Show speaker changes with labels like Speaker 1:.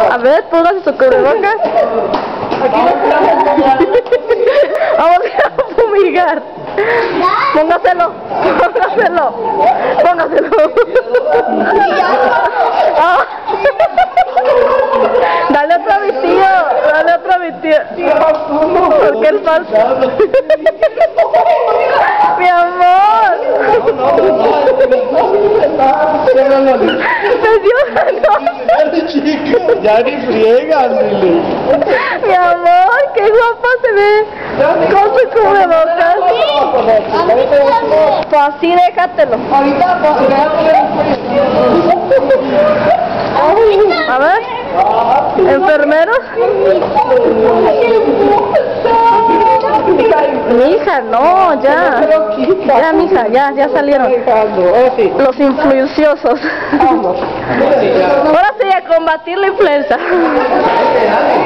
Speaker 1: A ver, póngase su cubrebocas. Vamos a fumigar. Póngaselo. Ah. Dale otro a mi tío. Porque él falta. Mi amor. Me dio
Speaker 2: ya ni friegan, dile.
Speaker 1: Mi amor, qué guapa se ve con su cubrebocas. Pues así déjatelo. A ver, enfermeros. Mija, no, ya. Ya, mija, ya salieron. Los influenciosos. Ahora sí, a combatir la influenza.